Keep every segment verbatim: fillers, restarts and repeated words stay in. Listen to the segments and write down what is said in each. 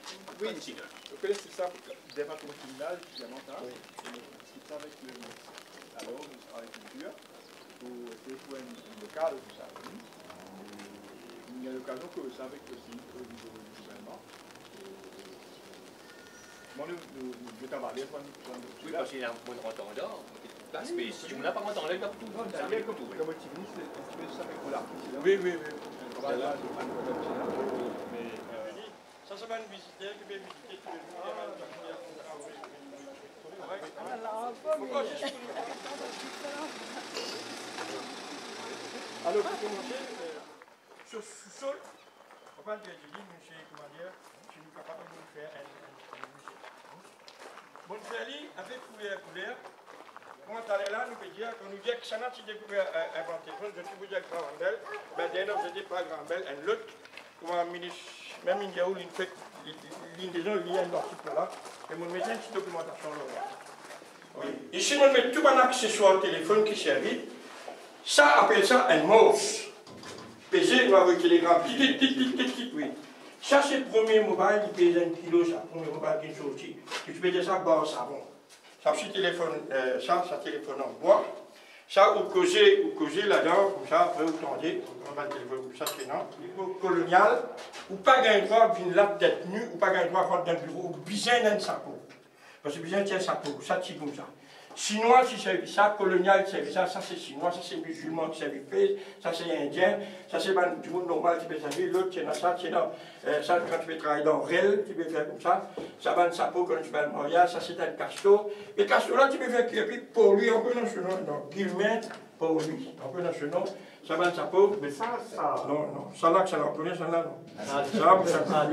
Oui, je connais ça, département criminel, évidemment, ça. Oui. C'est ça avec le, alors, avec le dur, pour essayer de trouver un local pour ça. Il y a l'occasion que ça avec aussi au niveau du gouvernement. Moi, nous, nous, nous devons travailler pour nous. Oui, parce qu'il y a un bon entendant. Place, mais si on n'a pas entendu, il y a tout. Non, d'ailleurs, comme le motif, c'est ça avec l'artiste. Oui, oui, oui. Mais. Ça, ça va nous visiter, qui va visiter tous les jours. Alors, pour commencer, sur sous-sol, on va dire, je dis, monsieur, comment dire, je suis capable de nous faire un musée. Bon, Feli, avec couleur, couleur, quand on est là, nous peut dire, quand nous dit que ça n'a pas découvert inventé, je ne peux dire grand belle, mais d'ailleurs, je ne dis pas grand belle, un lot, comme un ministre, même il y a où il fait. L'une des gens liés à un article là, et on met une petite documentation là. Oui. Ici, on met tout un accessoire téléphone qui servit. Ça appelle ça un mouse. P G, on avec les grands petits, petits, petits, petits, oui. Ça, c'est le premier mobile, il pèse un kilo, ça, le premier mobile qui est sorti. Tu peux dire ça, barre savon. Ça, c'est téléphone, euh, ça, ça téléphone en bois. Ça, vous causez, vous causez là-dedans, comme ça, après vous tendez, on va le téléphone comme ça, c'est non. Au colonial, ou pas gain droit, d'une latte tête nue, ou pas gain droit, quand dans le bureau, ou besoin d'un sapo. Parce que besoin d'un sapo, ça, c'est comme ça. Chinois, si c'est ça, colonial, c'est ça, ça c'est chinois, ça c'est musulman qui servent fait, ça c'est indien, ça c'est du monde normal qui peut servir, l'autre, c'est dans ça, c'est dans, euh, ça, quand tu veux travailler dans Rel, tu peux faire comme ça, ça va un sapo quand tu vas le mariage, ça c'est un casto, et casto là, tu peux faire cuire, puis pour lui, un peu dans ce nom, non, guillemets, pour lui, un peu dans ce nom, ça va un sapo. Mais ça, ça. Non, non, ça là, ça là, on ça là, non. Ça va, ça va.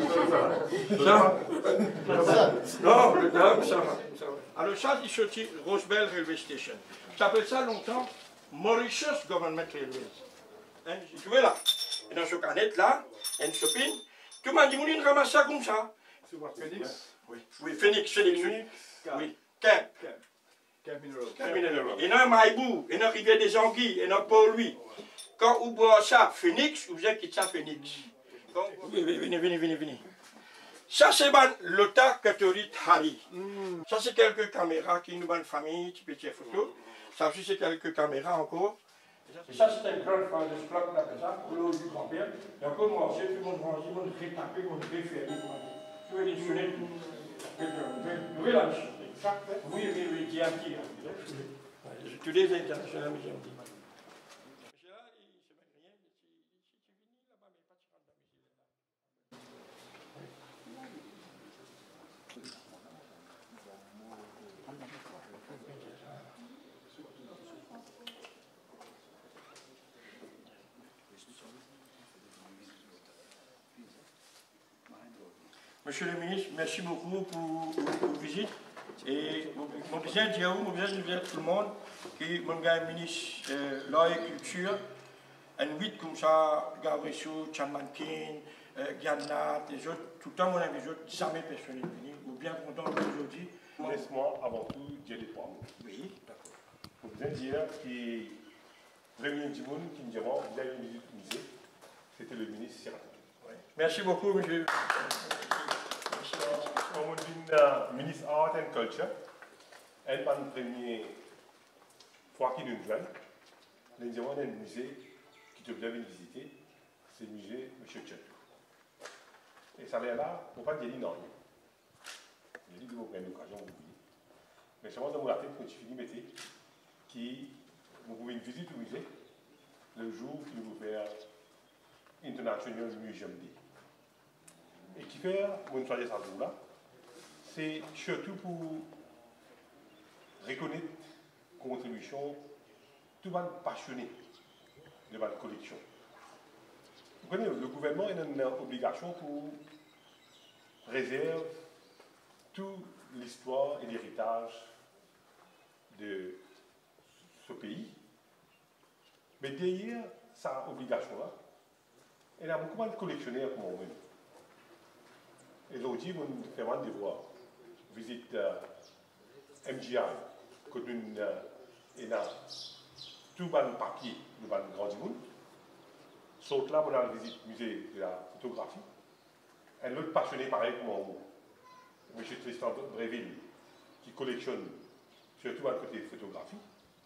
Ça non, le dame, ça va. Alors ça, il sortit Rosebell Railway Station. Ça s'appelle ça longtemps Mauritius Government Railways. Tu vois là, et dans ce canette là, une shopping, tout le monde dit, on ramasse ça comme ça. C'est quoi, Phoenix? Oui, oui, Phoenix, Phoenix, oui. Oui, Camp. Camp Mineral. Camp Mineral. Et dans Maïbou, et dans Rivière des Anguilles, et dans Port-Louis. Quand vous boit ça, Phoenix, vous avez quitté ça, Phoenix. Donc, oui, venez, venez, venez, venez. Ça, c'est l'Ota catholique Harry. Mm. Ça, c'est quelques caméras qui nous une famille, qui peut faire photo. Ça aussi, c'est quelques caméras encore. Et ça, c'est un grand phare de ce là, comme ça, pour l'eau du grand-père. Et encore, moi aussi, tout le monde range, tout le monde rétapé, tout le monde référé. Tu veux les fenêtres, vous voyez là, oui, oui, oui, qui est un petit. Tous les internationaux, mais j'ai un petit. Monsieur le ministre, merci beaucoup pour votre visite. Et mon besoin de dire, mon besoin de dire tout le monde, que mon gars ministre de l'art et culture, un huit comme ça, Gabriel, Chamankin, Gyanat, les autres, tout le temps, mon ami, les autres, jamais personne n'est venu. Ou bien content aujourd'hui. Laisse-moi avant tout dire les trois mots. Oui, d'accord. Pour bien dire que le premier du monde qui me dira, vous avez une visite musée, c'était le ministre Sirac. Oui. Merci beaucoup, monsieur. Comme on dit, le ministre Art and Culture, elle est la première fois qu'il nous joue. Nous avons un musée qui te bien visiter, c'est le musée M. Tchetou. Et ça vient là, pour ne pas dire non. Je dis que vous prenez l'occasion, vous voyez. Mais je pense dans mon article, quand tu finis, mettez, qui vous pouvez une visite au musée le jour qu'il vous faire International Museum Day. Et qui fait, pour une soirée ça là, c'est surtout pour reconnaître la contribution tout le monde passionné de votre collection. Vous connaissez, le gouvernement a une obligation pour préserver toute l'histoire et l'héritage de ce pays. Mais derrière cette obligation-là, il y a beaucoup de collectionneurs comme moi-même. Et aujourd'hui, on fait un devoir. Visite euh, M G I, que nous avons tout le papier de le grand monde. Sauf là, on a la visite musée de la photographie. un autre passionné pareil comme vous, M. Tristan Bréville, qui collectionne surtout à côté photographie.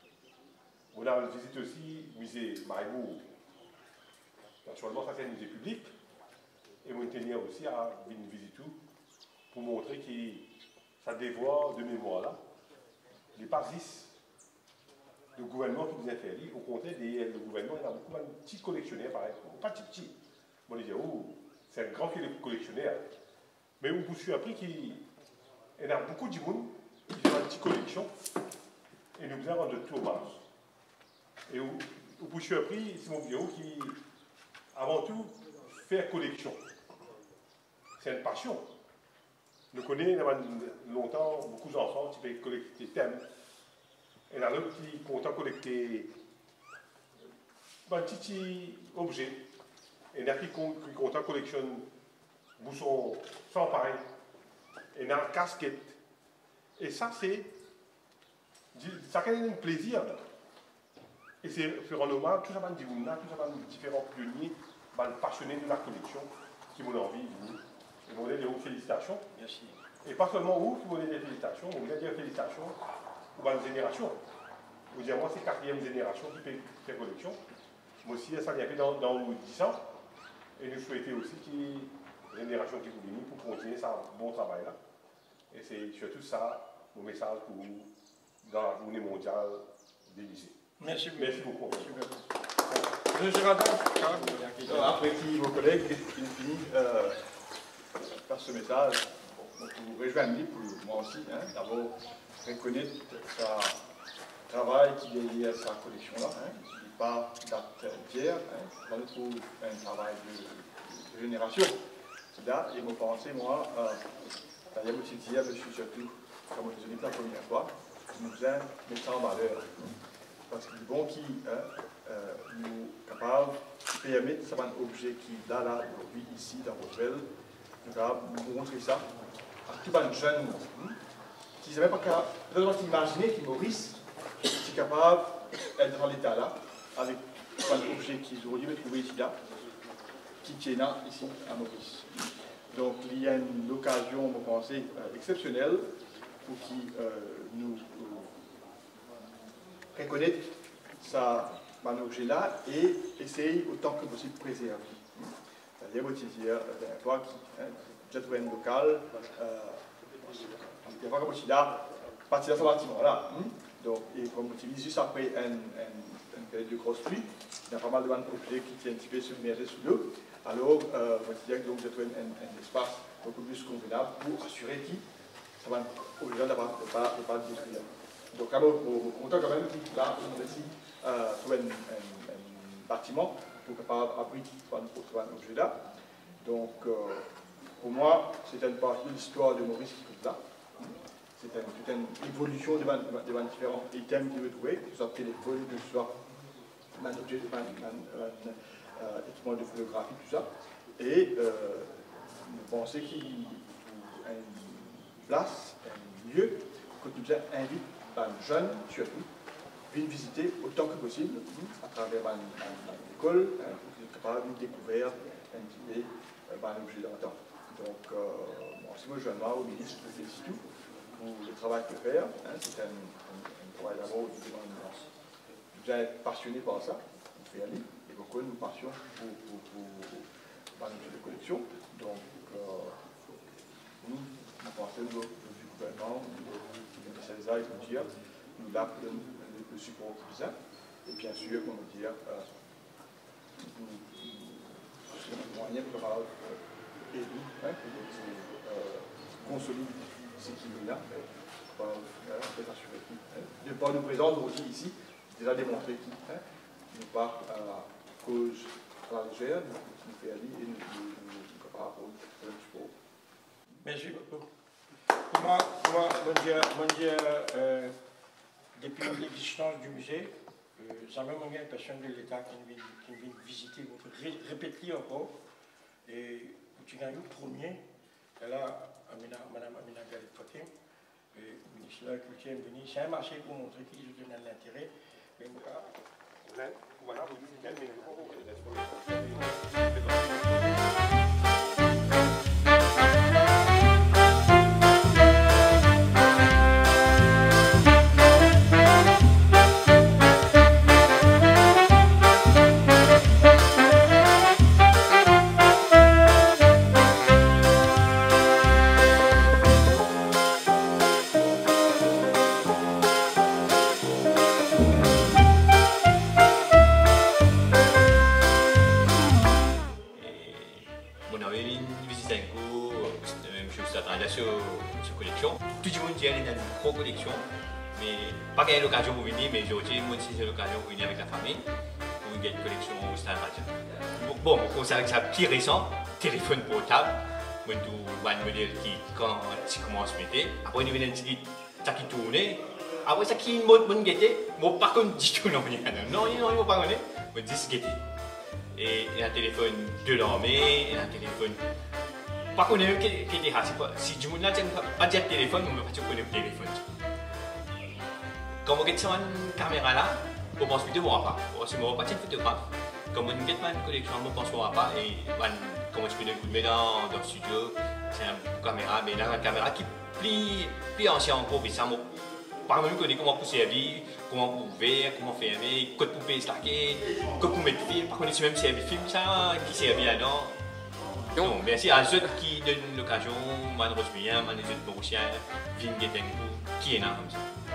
On a visité aussi le musée Maïbourg. Naturellement, ça c'est un musée public. Et on tenir aussi à une visite pour montrer que ça dévoile de mémoire là. Les partis, le gouvernement qui nous a fait, au contraire, le gouvernement il a beaucoup de petits collectionneurs, pareil. Pas petits petits. On dit, oh, c'est un grand collectionneur. Mais on vous appris qu'il y a beaucoup de monde qui ont une petite collection et nous avons de tout hommage. Et on vous appris, c'est mon vieux qui, avant tout, fait collection. C'est une passion. Nous connaissons longtemps beaucoup d'enfants qui peuvent collecter des thèmes. Et il y en a d'autres qui comptent collecter un petit objet. Et il y en a qui comptent collectionner boussons sans pareil. Et il y en a une casquette. Et ça, c'est. Ça crée un plaisir. Et c'est faire un hommage, tout ça va dire, tout ça va différents pionniers, passionnés de la collection, qui m'ont envie de vous. Et vous voulez des félicitations. Merci. Et pas seulement vous qui voulez des félicitations, vous voulez dire félicitations aux bonnes générations. Vous dire, moi, c'est la quatrième génération qui fait, fait collection. Moi aussi, ça vient dans, dans dix ans. Et nous souhaitons aussi qu'il y ait une génération qui vous bénisse pour continuer ce bon travail-là. Et c'est surtout ça, mon message pour vous dans la journée mondiale des lycées. Merci, Merci beaucoup. Merci beaucoup. Monsieur Radon, après qui vos collègues, qui finissent euh, par ce message, pour rejoindre pour moi aussi, hein, d'abord reconnaître sa travail qui est lié à sa collection-là, hein, qui n'est pas date d'hier, hein, on trouve un travail de, de génération. Là, et vous pensez, moi, euh, d'ailleurs, aussi dire, je suis surtout, comme je l'ai dit la première fois, nous aime mettre ça en valeur. Parce que bon qui hein, euh, nous capables de permettre ça un objet qui est là, là, aujourd'hui, ici, dans Rochelle, nous capables de montrer ça à tout un jeune hein, qui ne savait pas capable d'imaginer que Maurice est capable d'être dans l'état là, avec un objet qu'ils auraient dû trouver ici là, qui tient là, ici, à Maurice. Donc il y a une occasion, vous pensez, euh, exceptionnelle pour qui euh, nous euh, reconnaître ça, un objet là et essayer autant que possible de préserver. C'est-à-dire, vous dire, euh, toi qui êtes un local, euh, il y a pas comme aussi là, partir dans ce bâtiment là. Hein? Donc, et comme vous dites, juste après un, un, une période de grosse pluie, il y a pas mal d'objets qui tiennent un petit peu submergés sous l'eau. Alors, euh, vous dire que vous êtes un, un, un espace beaucoup plus convenable pour assurer que ça va aux gens de ne pas le détruire. Donc, alors, on entend quand même que là, on est ici euh, sur un, un, un bâtiment pour capable abriter un objet là. Donc, euh, pour moi, c'est une partie de l'histoire de Maurice qui est là. C'est une, toute une évolution devant, devant différents items qu'il veut trouver, que ce soit téléphone, que ce soit un objet, un, un, un, un équipement de photographie, tout ça. Et euh, nous pensons qu'il y a une place, un lieu, que nous invite les jeunes, surtout, viennent visiter autant que possible, à travers une école, hein, pour qu'ils soient capables de découvrir un petit peu un objet d'antan. Donc, euh, moi aussi, moi, je viens au ministre, je félicite tout pour le travail qu'il peut faire. Hein, c'est un, un, un travail d'abord, vous êtes passionné par ça, on fait aller, et beaucoup nous passions pour, pour, pour, pour un objet de collection. Donc, euh, nous, nous pensons au gouvernement, du ministère des Arts, dire, nous là pour le, le support pour ça. Et bien sûr, on va dire, euh, nous, c'est un moyen pour avoir et nous, hein, pour euh, consolider ce qui est là, pour euh, assurer qui. Hein. De par nos présences aussi ici, déjà démontré qui hein, nous part à cause de la légère, nous fait aller et nous nous préparons pour le support. Merci beaucoup. Moi, moi, mon Dieu, mon Dieu euh, depuis l'existence du musée, euh, ça m'a même l'impression de l'État qui vient, qui vient visiter, ré, répéter encore. Et tu as eu le premier, et là, Madame Amina Galet-Poté, le ministre de la Culture est venu. C'est un marché pour montrer qu'ils ont donné l'intérêt. Mais voilà, vous dites, grosse collection. Mais pas qu'il y ait l'occasion pour venir, mais aujourd'hui, moi aussi, j'ai l'occasion pour venir avec la famille pour une collection au stade radio. Bon, on commence avec ça plus récent, téléphone portable. Moi, tout un modèle qui, quand tu commences à mettre, après, il y a une petite qui tourne. Après, ça qui est une bonne guettée, moi, par contre, du tout, non, non, non, non, pas connaître, moi, dix guettées. Et un téléphone de l'armée, et un téléphone. Par contre, qui était si du monde n'a pas de téléphone, on ne peut pas connaître le téléphone. Quand on regarde une caméra là, on pense plutôt qu'on ne pas. Si on ne voit pas de photographe, quand on regarde une collection, on pense qu'on ne pas. Et quand on se met un coup de main dans le studio, c'est une caméra, mais là, une caméra qui est plus ancienne encore, mais ça m'a par exemple, connaît comment pousser la vie, comment ouvrir, comment fermer, code poupée stacké, code pour mettre film, par contre, c'est même servir film, ça, qui servait là-dedans. Donc, merci à ceux qui donnent l'occasion, man Rosbien, man les autres Mauriciens, Vin Getenko, qui est là comme ça.